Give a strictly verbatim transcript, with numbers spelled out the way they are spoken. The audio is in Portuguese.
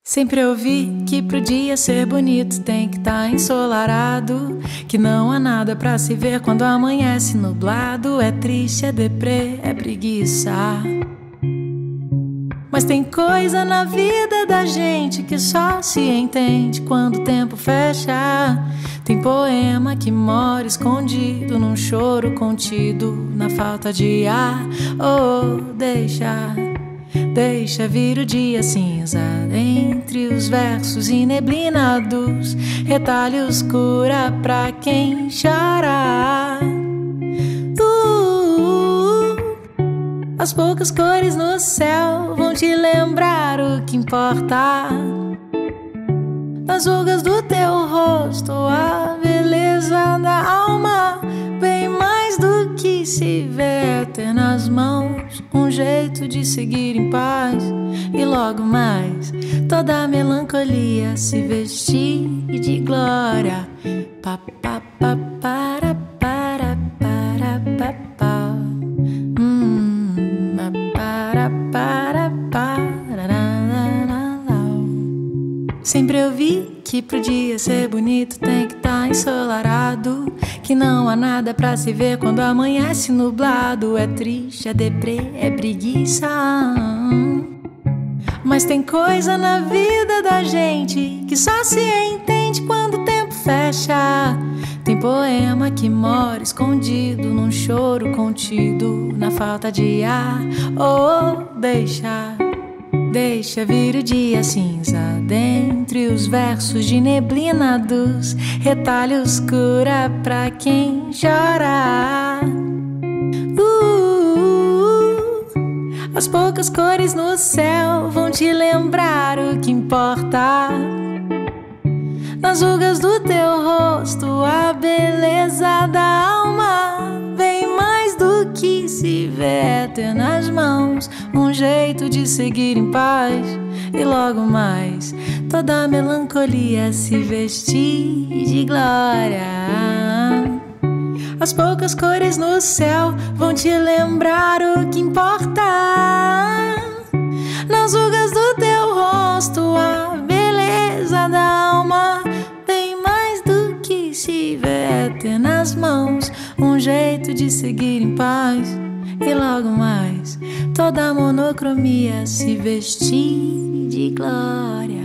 Sempre ouvi que pro dia ser bonito tem que tá ensolarado, que não há nada pra se ver quando amanhece nublado. É triste, é deprê, é preguiça. Mas tem coisa na vida da gente que só se entende quando o tempo fecha. Tem poema que mora escondido num choro contido, na falta de ar. Oh, deixa, deixa vir o dia cinza entre os versos ineblinados, retalhos cura pra quem chora. Uh, as poucas cores no céu vão te lembrar o que importa. Nas rugas do teu rosto, a beleza da alma, bem mais do que se vê, ter nas mãos um jeito de seguir em paz. E logo mais, toda a melancolia se vestir de glória. Pa, pa, pa, para, para, para, pa, pa. Hum, para, para, para. Sempre eu vi que pro dia ser bonito tem que tá ensolarado, que não há nada pra se ver quando amanhece nublado. É triste, é deprê, é preguiça. Mas tem coisa na vida da gente que só se entende quando o tempo fecha. Tem poema que mora escondido num choro contido, na falta de ar. Oh, deixa, deixa vir o dia cinza dentre os versos de neblina dos retalhos cura pra quem chora. Uh, as poucas cores no céu vão te lembrar o que importa. Nas rugas do teu rosto, a beleza da alma, bem mais do que se vê, ter nas mãos um jeito de seguir em paz. E logo mais, toda a melancolia se vestir de glória. As poucas cores no céu vão te lembrar o que importa. Nas rugas do teu rosto, a beleza da alma, bem mais do que se vê, ter nas mãos um jeito de seguir em paz. E logo mais, toda a monocromia se vestir de glória.